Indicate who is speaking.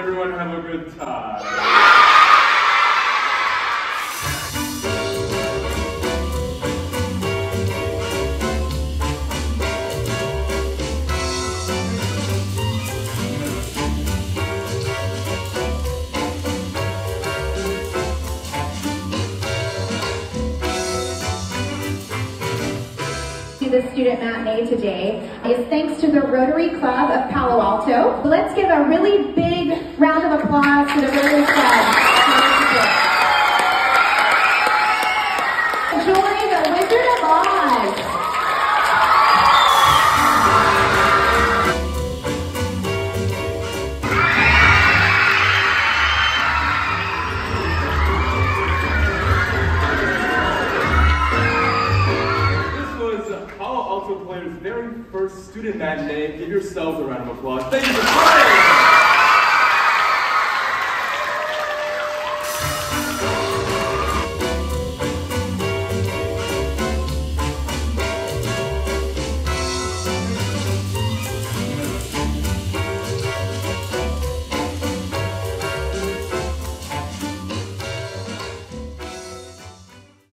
Speaker 1: everyone have a good time?
Speaker 2: The student matinee today is thanks to the Rotary Club of Palo Alto. Let's give a really big round of applause to the Rotary Club. Enjoy the Wizard of Oz.
Speaker 1: Palo Alto Players' very first student matinee. Give yourselves a round of applause. Thank you for coming.